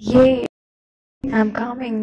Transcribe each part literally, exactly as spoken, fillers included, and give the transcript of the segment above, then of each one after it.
ये I'm coming।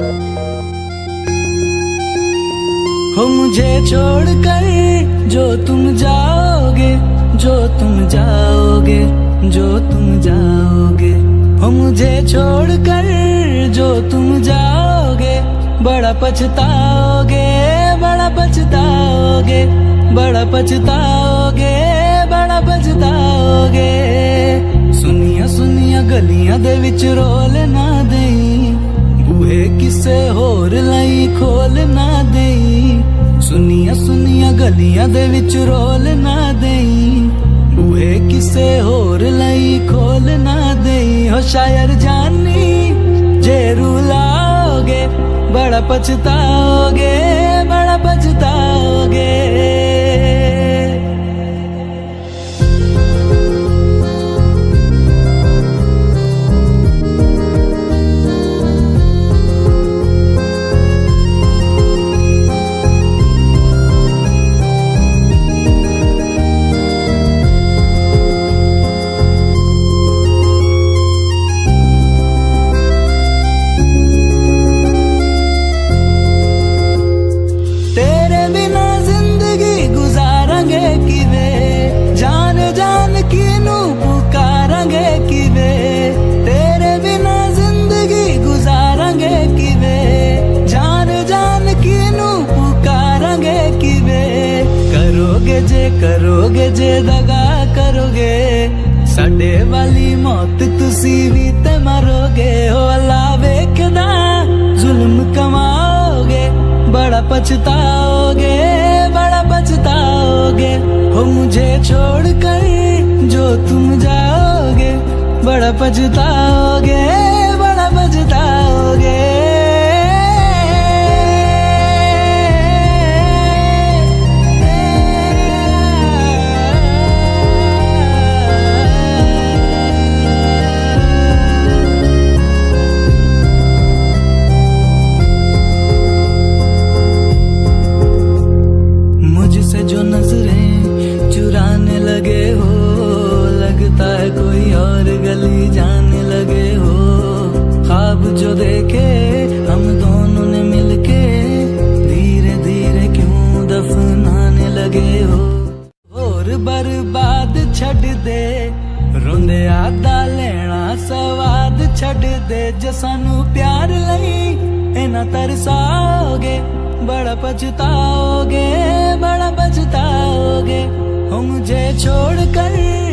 हो मुझे छोड़कर जो तुम जाओगे, जो तुम जाओगे, जो तुम जाओगे, हो मुझे छोड़कर जो तुम जाओगे, बड़ा पछताओगे, बड़ा पछताओगे, बड़ा पछताओगे, बड़ा पछताओगे। सुनिया सुनिया गलियां दे विच रोल ना देई, बूहे किसे होर लाई खोल ना देई। सुनिया सुनिया गलियां दे विच रोल ना देई, बूहे किसे होर लाई खोल ना देई। हो शायर जानी जे रुलाओगे, बड़ा पछताओगे, बड़ा पछताओगे। जे करोगे जे दगा करोगे, साडे वाली मौत तुसी भी ते मारोगे। हो अल्लाह वेखदा जुल्म कमाओगे, बड़ा पछताओगे, बड़ा पछताओगे। हो मुझे छोड़कर जो तुम जाओगे, बड़ा पछताओगे, बड़ा पछताओगे। जो नजरें चुराने लगे हो, लगता है कोई और गली जाने लगे हो। ख्वाब जो देखे हम दोनों ने मिलके, धीरे धीरे क्यों दफनाने लगे हो। और बर्बाद छड़ दे, रोंदे आदा लेना स्वाद छड़ दे। जे सानू प्यार लई इना तरसाओगे, बड़ा पछताओगे, बड़ा पछताओगे। हो मुझे छोड़कर